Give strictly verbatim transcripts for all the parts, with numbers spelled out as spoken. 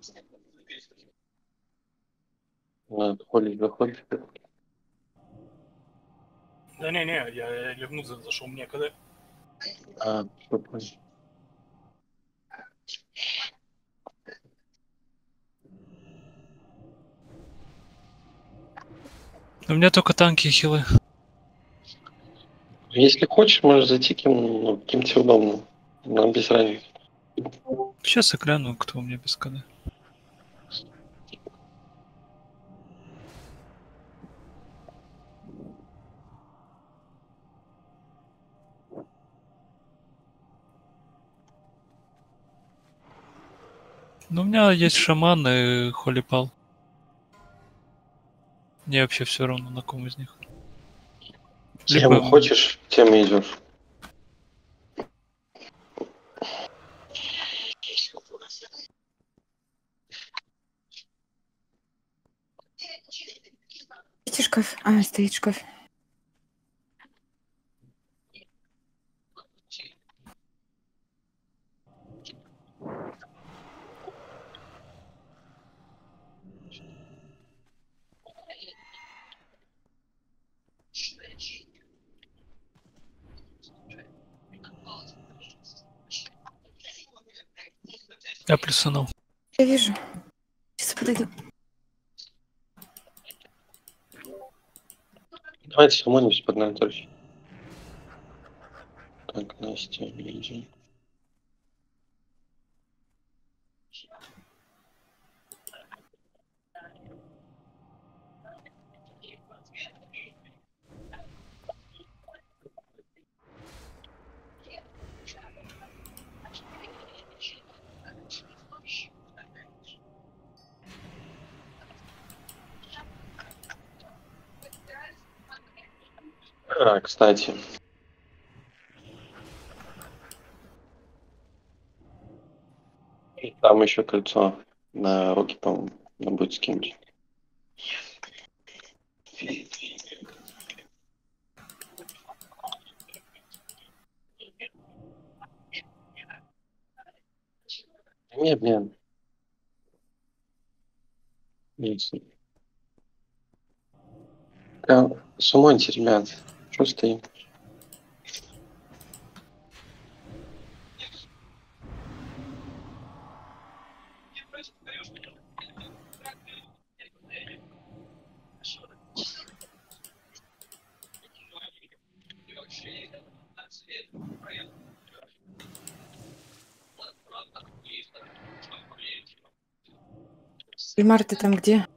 Ходишь, заходишь. Да не, не, я ливнуть зашел мне когда. А, что понял. У меня только танки и хилы. Если хочешь, можешь зайти кем, ну, кем тебе удобно. Нам без разницы. Сейчас я гляну, кто у меня без КД. Ну, у меня есть шаман и холипал. Мне вообще все равно, на ком из них. Тем Либо... хочешь, тем и идешь. Видите шкаф? А, стоит шкаф. Я плюсанул. Я вижу. Сейчас подойду. Давайте сумонимся под ноль точно. Так, Настя, иди. А, кстати. Там еще кольцо на руки, по-моему, надо будет скинуть. Нет, нет. Нет. Да, сумоньте, ребят. Что стоим? Ильмар, ты там где?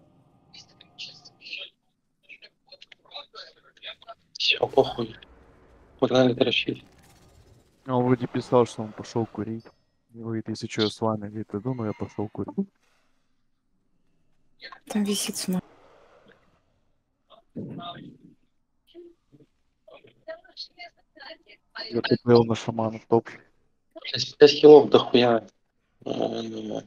Все, похуй. Погнали тащить. Он вроде писал, что он пошел курить. И говорит, если что, я с вами. Говорит, иду, но я пошел курить. Там висит сма. Я подвел на шамана топ. пять хилов дохуя. Э,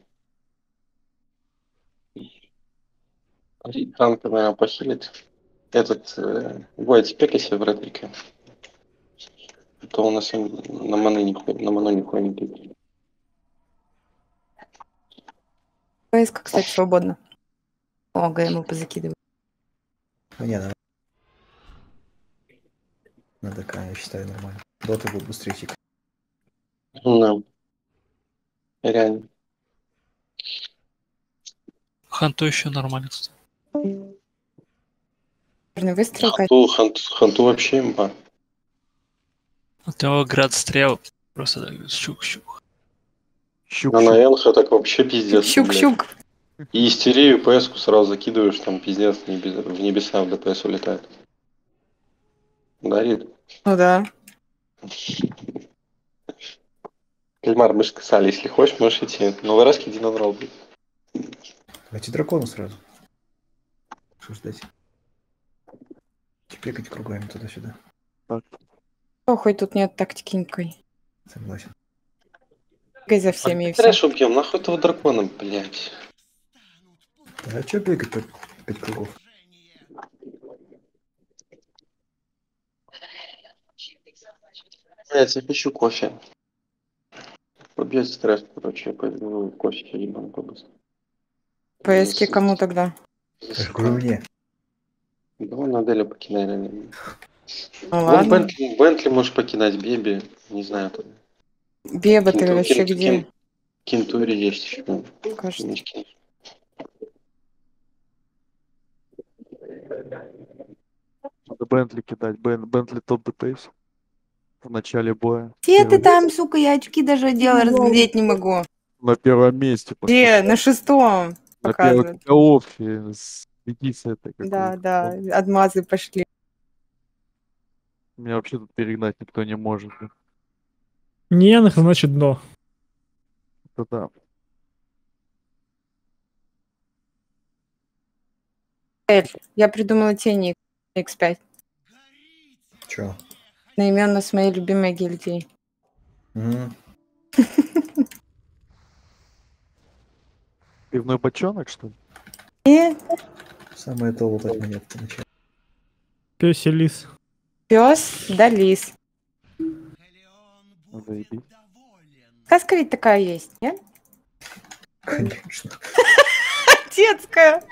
Танк, наверное, похилит. Этот, э, Войт, спекайся в реплике. А то у нас на маны нихуя, на ману нихуя не пикает. ПСК, кстати, свободно. О, ГМ позакидываю. Ну, не, на... на ДК, я считаю, нормально. Доты будут быстрее тикать. Ну, реально. Ханту еще нормально, кстати. Черный выстрел, Катя. Ханту, ханту, ханту вообще имба. От него град стрел. Просто так щук-щук. А на Щук-щук. Энха так вообще пиздец, блядь. Щук-щук. И истерию ПС-ку сразу закидываешь, там пиздец в небеса, в небеса в ДПС улетает. Дарит. Ну да. Кальмар, мы же сказали, если хочешь, можешь идти. Новый раз иди на нрол. Давайте дракону сразу. Что ждать? Чепекать кругами туда-сюда. Так. О, хоть тут нет тактики никакой. Согласен. Бегай за всеми и все. Трэш убьем, нахуй этого дракона, блядь. А что бегать по пять кругов? Блядь, я хочу кофе. Побьет стресс, короче, я пойду кофе ебану побыстрее. Поиски кому тогда? Я же говорю мне. Давай на Аделю покидай, наверное. Ну Вон ладно. Бентли, Бентли можешь покидать, Беби, не знаю. Там. Беба, ты Кинту- вообще Кин- где? Кин- Кентури есть еще. Кажется. Мечки. Надо Бентли кидать. Бен, Бентли топ ДПС. В начале боя. Где ты Первый- там, сука, я очки даже одела, разглядеть не могу. На первом месте. Где? На шестом На первой показывает. головке. Следи с этой. какой- Да, да, отмазы пошли. Меня вообще тут перегнать никто не может. да. Ненг, значит, дно. Это да. Эль, я придумала тени икс пять. Чё? Наименно с моей любимой гильдией. Мгм. Пивной бочонок, что ли? И Самое то вот от монетки начать. Пёси лис. пес да лис. Ну, заебись. Сказка ведь такая есть, нет? Конечно. Детская.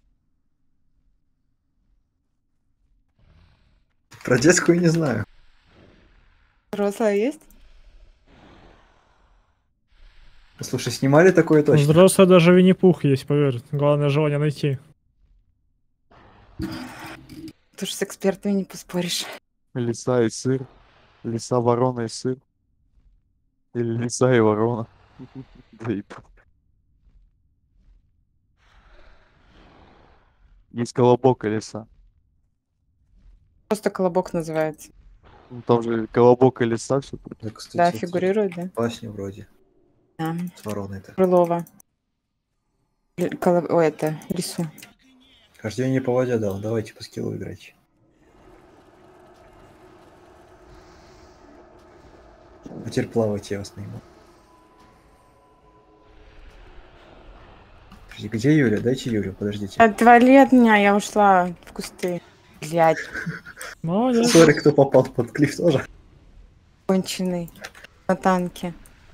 Про детскую не знаю. Взрослая есть? Слушай, снимали такое точно? Взрослый даже Винни-Пух есть, поверь. Главное желание найти. Тут же с экспертами не поспоришь. Лиса и сыр. Лиса, ворона и сыр. Или лиса и ворона. Заебись. Есть колобок и лиса. Просто колобок называется. Ну, там же колобок и лиса все. Да, кстати, Да, это фигурирует, да? Басня вроде. Да. С вороной-то. Крылова. Л- коло- Ой, это лису. Хождение по воде дал. Давайте по скиллу играть. А теперь плавать я вас найму. Подожди, где Юля? Дайте Юлю, подождите. Отвали от меня, я ушла в кусты. Блядь, Молодец. Сори, кто попал под клифф тоже. конченый. На танке.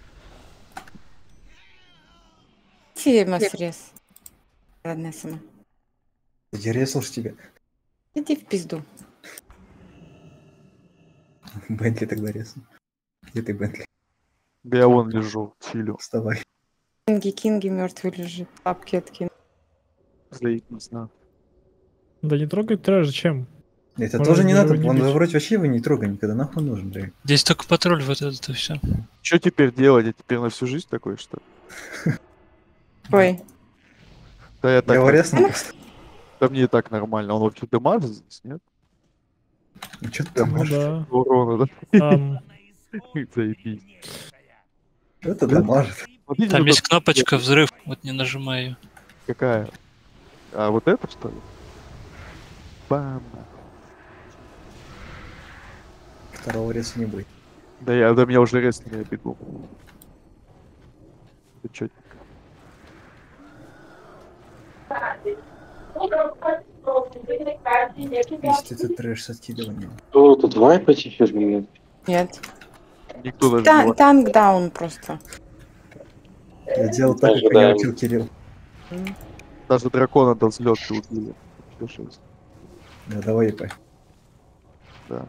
Тима срез. Ладно, сама. Я резал ж тебя. Иди в пизду. Бентли тогда резал. Где ты, Бентли? Да я вон лежу, чилю. Вставай. Кинги, Кинги мертвый лежит. Лапки откинул. Заебись, на. Да не трогай трэш, зачем? Это Можно тоже не даже надо. его не Он бить. вроде вообще его не трогай никогда. Нахуй нужен, блин. Здесь только патруль вот этот и все. Что теперь делать? Я теперь на всю жизнь такой, что ли? Ой, Да я так... Я его нар- резал просто. Да мне и так нормально. Он вообще дымажит здесь, нет? Ну что ты Ну можешь? да. Урона, да? Там Заебись. Что ты дамажит? Смотрите, Там тут есть кнопочка взрыв, вот не нажимай ее. какая? А вот это, что ли? Бам. Второго реза не будет. Да я, до меня уже резко не бегу. Ты чё? Если ты трэш с откидыванием. О, тут вайпать еще же нет. нет. Никто даже Та- не... танк даун просто. Я делал так, как меня Ожидаем. учил Кирилл. Даже дракона до взлетки убили. Вообще жесть. Да, давай, ебай. Да.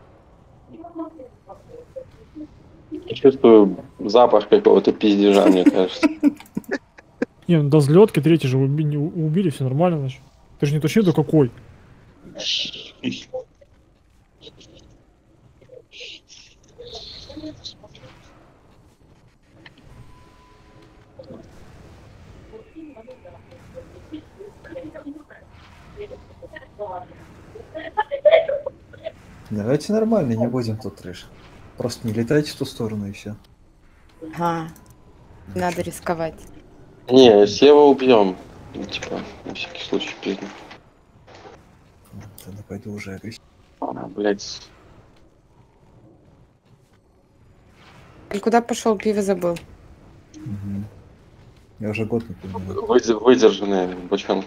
Я чувствую запах какого-то пиздежа, мне кажется. Не, ну до взлетки третий же уби- не- убили, все нормально, значит. Ты же не точнее, да какой. Давайте нормально, не будем тут трэш. Просто не летайте в ту сторону и все. Ага, надо рисковать. Не, Сева убьем. Ну, типа, на всякий случай пизду. Тогда пойду уже агрессивно. А, блядь. Ты куда пошел, пиво забыл? Мгм. Я уже год не помню. Выдер- Выдержанный бочонок.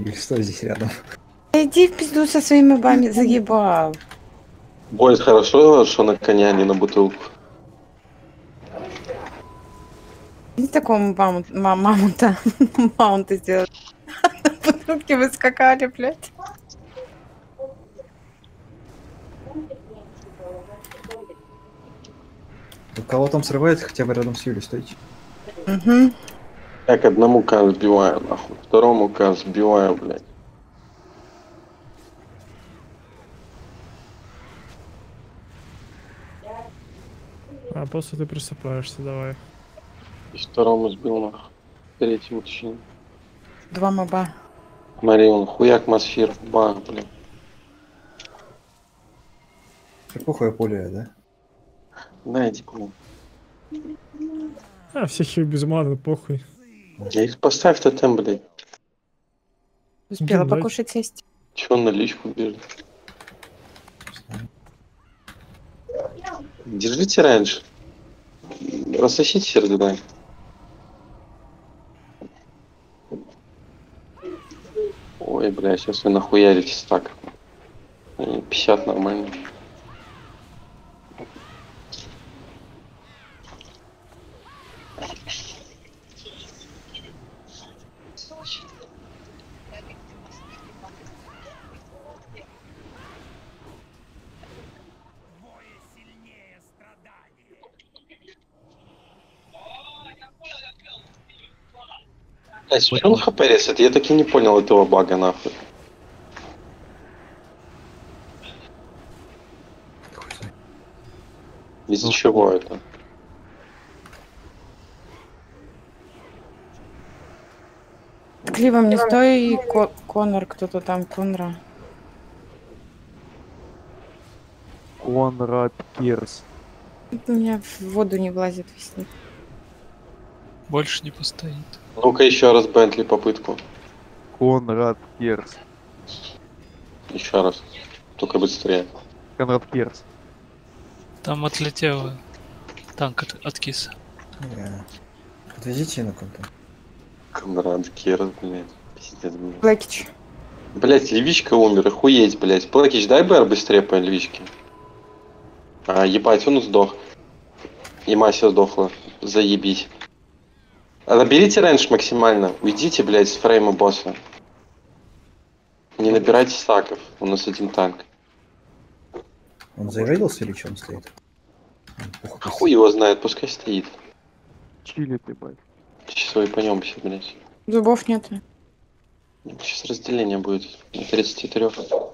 Игорь, стой здесь рядом. Иди в пизду со своими бами, заебал. Будет хорошо, что на коня, а не на бутылку. Не такому маму, ма- маму-то, маунта сделать. На бутылке вы скакали, блядь. У кого там срывается, хотя бы рядом с Юлей стойте. Угу. Так, одному К сбиваю, нахуй. Второму К сбиваю, блядь. А после ты присыпаешься, давай. И второму сбил, нахуй. Третьему точнее. Два моба. Смотри, он хуяк масфир, ба, блядь. Какое поле, да? Да, иди помогу. А, всех их без маны, похуй. Я их поставь тотем, блядь. Успела Блин, покушать сесть. Че он на личку бежит? Держите раньше. Рассосите сердца. Ой, бля, сейчас вы нахуяритесь так. пятьдесят нормально. Эй, смотри, он хп ресет, я так и не понял этого бага, нахуй. Из-за чего это? Кливом не стой, Ко- Конор, кто-то там, Конра. Конрад Кирс. У меня в воду не влазит весны. Больше не постоит. Ну-ка еще раз Бентли попытку. Конрад Кирс. Еще раз. Только быстрее. Конрад Кирс. Там отлетел танк от, откис. Не. Отвезите на ком-то. Конрад Керс, блядь. Пиздец, блядь. Блэкич. Блять, львичка умер, охуеть, блять. Плакич, дай БР быстрее по львичке. А, ебать, он сдох. И Мася сдохла. Заебись. А наберите рейндж максимально. Уйдите, блять, с фрейма босса. Не набирайте стаков. У нас один танк. Он заявился или что он стоит? Ух, А хуй его знает, пускай стоит. Чили ты, бать. Сейчас упанемся, блять. Зубов нет. Сейчас разделение будет. На тридцать три.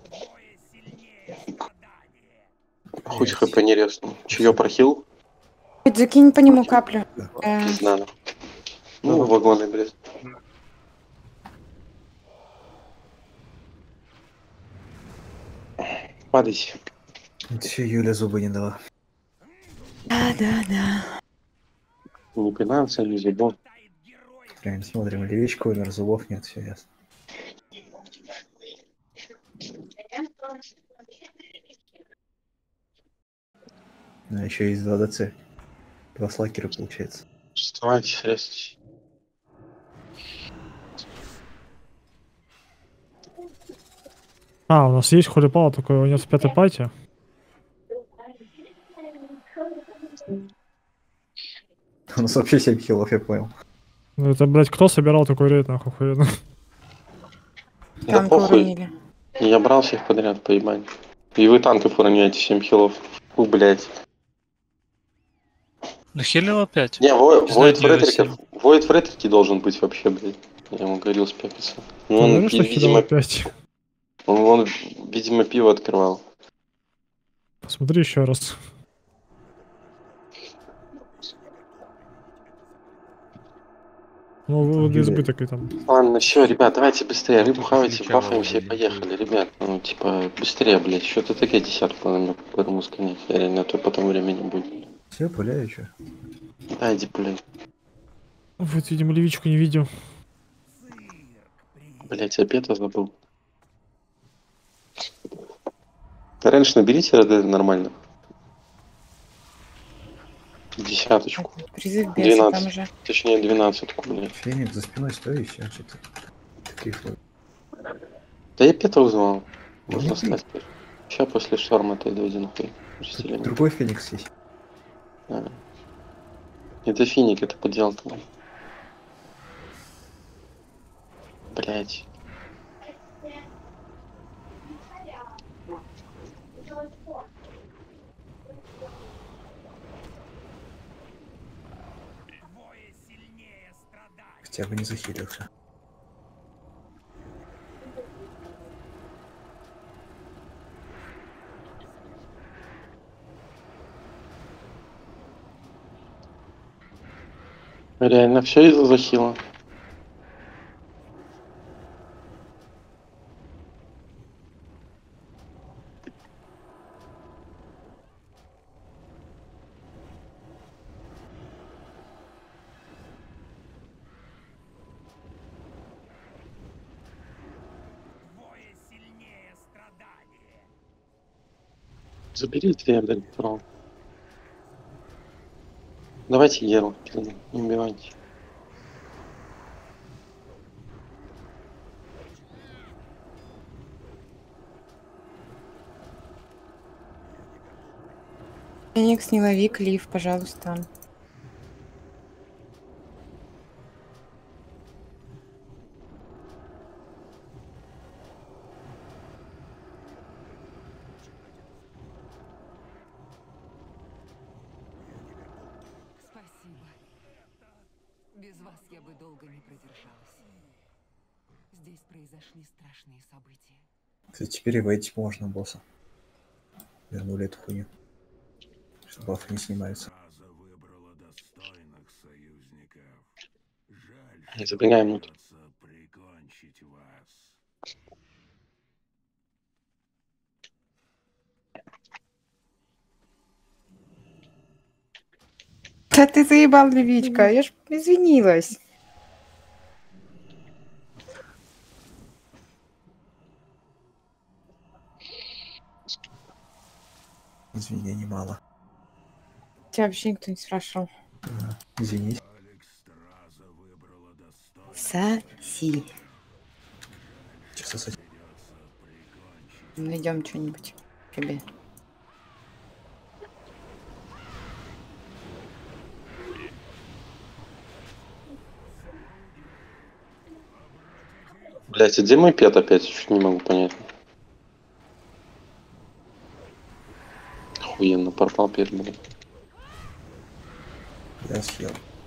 Хоть хп не резнул. Чье прохил? Хоть закинь по нему каплю. Э, Не знаю. Ну, вагоны, блядь. Падайте. Все, Юля зубы не дала. Да, да, да. Не пинаться, не зубов. Прям смотрим, левичка умер, зубов нет, все ясно. Ну, еще есть два ДЦ. Два слакера получается. Вставайте, срезайте. А, у нас есть холипал такой, у него в пятой пати. У нас вообще семь хилов, я понял. Ну это, блядь, кто собирал такой рейд, нахуй, охуенно. Да Танка похуй. уронили. Я брал всех подряд, поебать. И вы танков уроняете семь хилов. Фу, блядь. Ну хилил опять. Не, Во- Не знаю, Воид где Фредериков. Воид Фредерики должен быть вообще, блядь. Я ему говорил спекаться. Ну, Ты он, уверен, что ви- хилил видимо, опять? он, он, видимо, пиво открывал. Посмотри еще раз. Ну, вот Юля. избыток и там. Ладно, все, ребят, давайте быстрее. Рыбу хавайте, Сначала бафаемся и вылетит. поехали, ребят. Ну, типа, быстрее, блядь. Что-то такая десятка надо по-моему сканять. Я реально, а то потом времени будет. Все, пуляю, что? Да, иди, блядь. Вот, видимо, левичку не видел. Блять, обеда забыл. Раньше наберите РД нормально. Десяточку. Призыв беса там двенадцать. же. Точнее, двенадцатку, блядь. Феник за спиной стоит, все, что-то. Такие флоты. Да я Петра узнал. Да Можно не ты. сказать. Сейчас после шторма ты дойди нахуй. Тут Расстеление. другой Феникс есть. А. Это финик, это подделка. Блять. Хотя бы не захилился. Реально все из-за захила. Забери две Электро. Давайте Геру, не убивайте. Феникс, не лови клиф, пожалуйста. Спасибо. Без вас я бы долго не продержалась. Здесь произошли страшные события. Кстати, теперь и войти можно босса. Вернули эту хуйню. Что бафы не снимаются. Не забегаем тут. Да ты заебал, Левичка, я ж извинилась. Извинений мало. Тебя вообще никто не спрашивал. Да, извинись. Соси. Че сосать? Найдем что-нибудь тебе. Блять, а где мой пет опять? Чуть не могу понять. Охуенно, портал перебил. Я съел.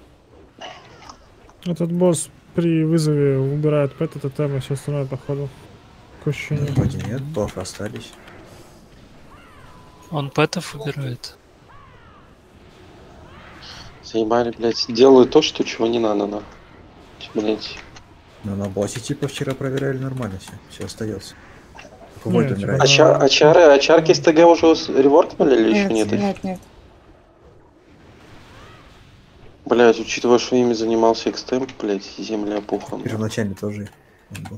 Этот босс при вызове убирает пэт, это тема, все остальное походу. Такое Ну, ощущение. вроде нет, бафы остались. Он пэтов убирает. Заебали, блять. Делаю то, что чего не надо, да. Блять. Но на боссе типа вчера проверяли нормально все. Все остается. Только Не, Войд типа, умирает. А, ча- а чары, а чарки с ТГ уже с- реворкнули или еще Нет, нет? нет, нет. Блять, учитывая, что ими занимался экстемп, блять, земля пухом. Первоначально тоже он был.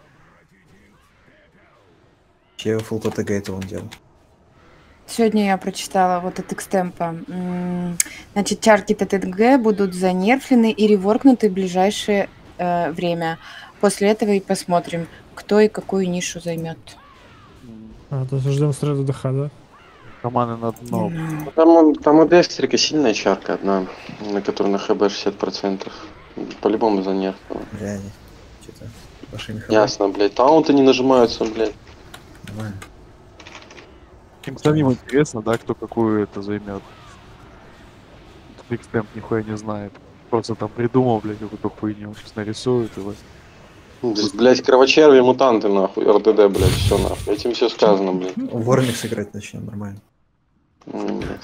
Че фулл ТТГ это он делал. Сегодня я прочитала вот от экстемпа. М, Значит, чарки ТТГ будут занерфлены и реворкнуты в ближайшее э, время. После этого и посмотрим, кто и какую нишу займет. А, то есть ждем среду ДХ, да? Команды на дно. М, Там, там у Декстерика сильная чарка одна, на которой на ХБ шестьдесят процентов. По-любому занерфила. Бля, они что-то вашими хабами. Ясно, блять. Таунты не нажимаются, блять. Нормально. Им самим интересно, да, кто какую это займет. Бигстемп нихуя не знает. Просто там придумал, блядь, какую-то хуйню. Сейчас нарисует и вот. Здесь, блять, кровочерви, мутанты, нахуй, РДД, блять, все нахуй. Этим все сказано, блять. Вормик сыграть начнем нормально. М, блядь.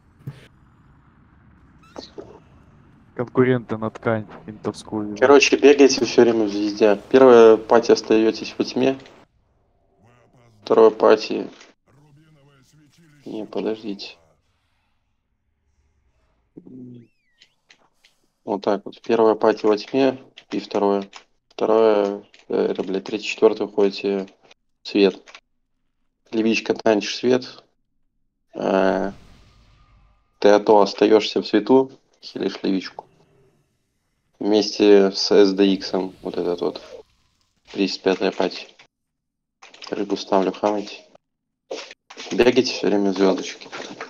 Конкуренты на ткань интовскую. Короче, бегаете все время в звезде. Первая пати остаетесь во тьме. Вторая пати. Не, подождите. Вот так вот. Первая пати во тьме и второе. Второе, э, это, блядь, третий, четвертый уходите в свет. Левичка танчишь свет. Э, Ты а то остаешься в свету, хилишь левичку. Вместе с эс дэ иксом, вот этот вот. тридцать пятая пати. Рыбу ставлю, хавайте. Бегайте все время в звездочки.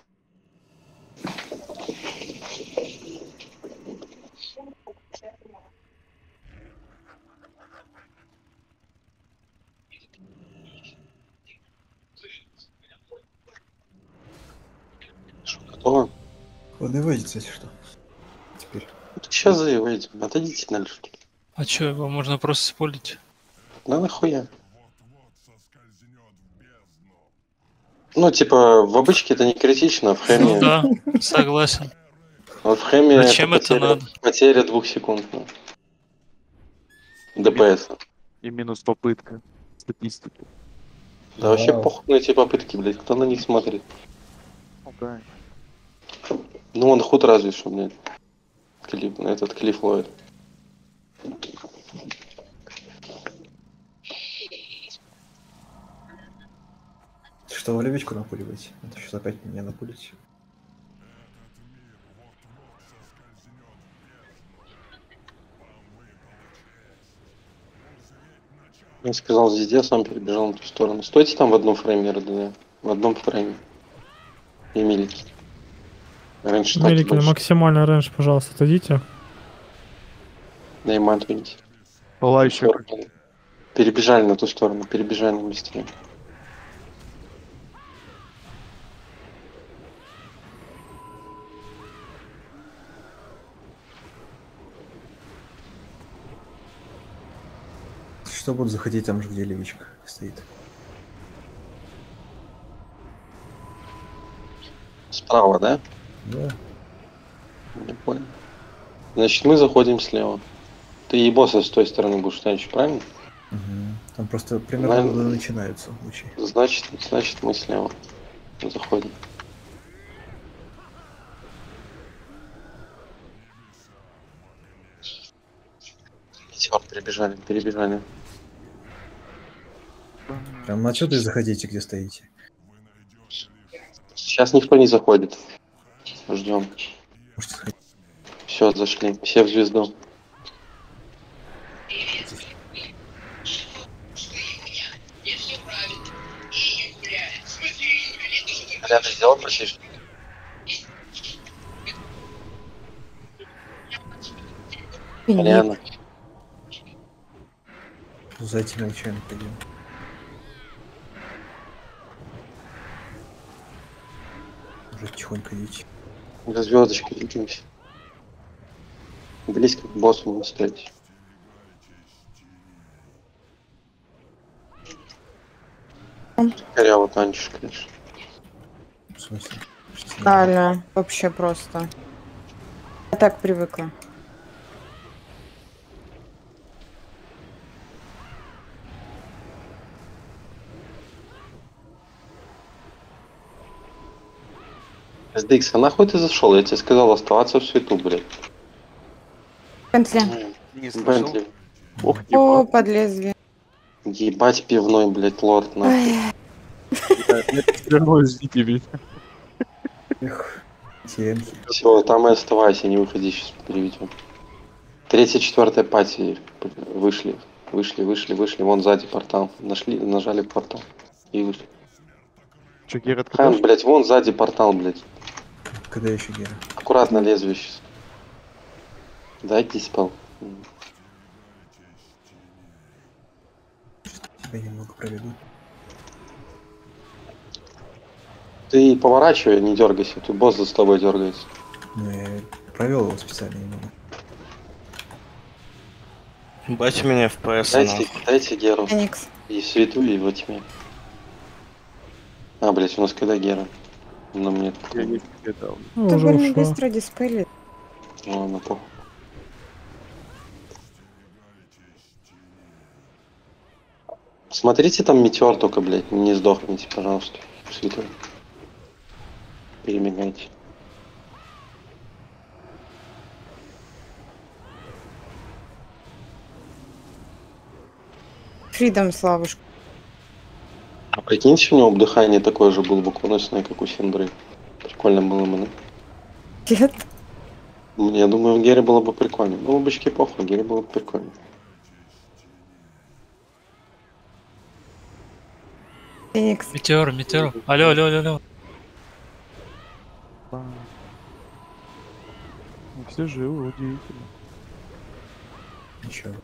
Что, готово? Ладно, выйдет, если что. Теперь. Сейчас заявайте, отойдите дальше. А чё, его можно просто спорить? Да нахуя? Ну, типа, в обычке это не критично, а в хэме... Ну да, согласен. Вот в хэме Зачем это потеря, надо? потеря двух секунд. Ну. ДПС. И минус попытка. Статистику. Да вообще Вау. похуй на эти попытки, блядь, кто на них смотрит. Ну да. Ну он худ разве что, блядь. Клип, этот клифф ловит. Что вы левичку напуливаете? Это что опять меня напулить? Я сказал здесь, сам перебежал на ту сторону. Стойте там в одном фрейме, РДД. В одном фрейме. И милики. Раньше так Мелики, на максимальный рейндж, пожалуйста, отойдите. Да и мат видите. Пылающий. Перебежали на ту сторону, перебежали быстрее. Что будут заходить там же, где левичка стоит? Справа, да? Да. Не понял. Значит, мы заходим слева. Ты и босса с той стороны будешь ставить, правильно? Угу. Там просто примерно Наверное. начинаются лучи. Значит, значит мы слева заходим. Все, перебежали, перебежали. Прям отсюда и заходите, где стоите. Сейчас никто не заходит. Ждем. Можете сходить. Все, зашли. Все в звезду. Рядом сделал просишь? Понятно. За этим молчаем пойдем. Уже тихонько идите. За звездочкой двигаемся. Близко к боссу не стоять. Коряво танчишь, конечно. В смысле? Реально, вообще просто. Я так привыкла. эс ди экс, а нахуй ты зашел? Я тебе сказал оставаться в свету, блядь. Бентли. Не слышал. Бентли. Ох, О, ебать. под лезвие. Ебать пивной, блядь, лорд, нахуй. Ай, Вернулись, ждите меня. Эх, темки. Все, там и оставайся, не выходи, сейчас переведем. Третья, четвертая пати вышли. Вышли, вышли, вышли. Вон сзади портал. Нашли, нажали портал. И вышли. Че, Герат, Хан, блядь, вон сзади портал, блядь. Когда еще Гера? Аккуратно лезвие сейчас. Дайте спал. Тебя немного проведу. Ты поворачивай, не дергайся. Тут босс за тобой дергается. Ну, я провел его специально немного. Бать у меня эф пи эс. Дайте, дайте Геру. Феникс. И в свету, и во тьме. А, блядь, у нас когда Гера? Но мне... Я не кидал. Ну, Ты уже больно ушла. быстро диспелит. Ладно, похуй. Смотрите там метеор только, блядь, не сдохните, пожалуйста. Святой. Перемигайте. Фридом, Славушка. А прикиньте, у него дыхание такое же было бы конусное, как у Синдры. Прикольно было бы, да? Нет. Я думаю, в Гере было бы прикольно. Ну, в бычке похуй, в Гере было бы прикольно. Феникс. Метеор, метеор. Алло, алло, алло, алло. Да. Ну, все живы, удивительно. Ничего.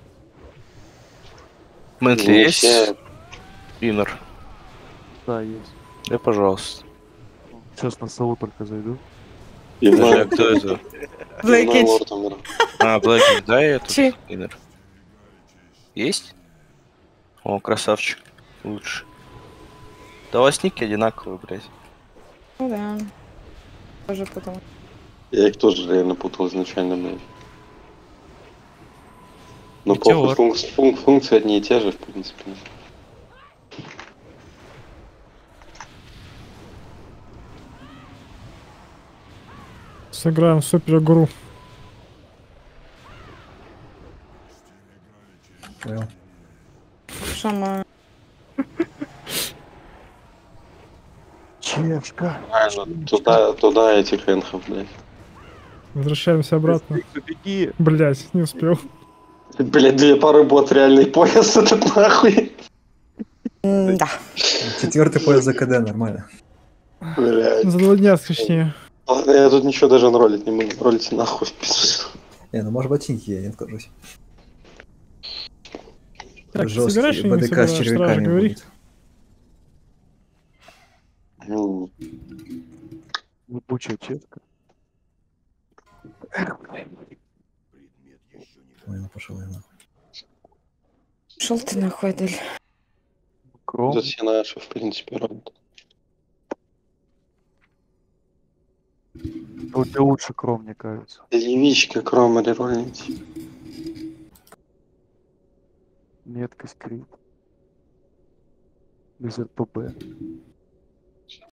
Мэнтли Не есть? все. Иннер. Да, есть. Да, пожалуйста. Сейчас на сову только зайду. Подожди, а Пивной, кто это? пивной Блэкидж. лорд умер. А, Блэкидж, да, я тут Чи? Иннер. Есть? О, красавчик. Лучше. Да у вас ники одинаковые, блядь. Ну да. Тоже путала. Я их тоже реально путал изначально, блядь. Ну, Метеор. похуй, функ- функ- функции одни и те же, в принципе. Сыграем в супер игру. Понял. Шама. Чешка. Правильно, туда, туда этих энхов, блядь. Возвращаемся обратно. Беги. Блять, не успел. Блядь, две пары бот, реальный пояс этот нахуй. Да. Четвертый пояс за КД, нормально. Блядь. За два дня, точнее. Ладно, я тут ничего даже ролить не могу. Ролить нахуй. пиздец. Не, ну может ботинки, я не откажусь. Так, ты Жесткий собираешь или не БДК с собираешь? Сразу червяками говори. будет. Ну, Ебучая чешка. Ой, ну пошел я нахуй. Шел ты нахуй, Адель. Кром. тут все наши, в принципе, ролят. У тебя лучше кром, мне кажется. Левичка, кромари ролить. Меткость крит. Без РПБ.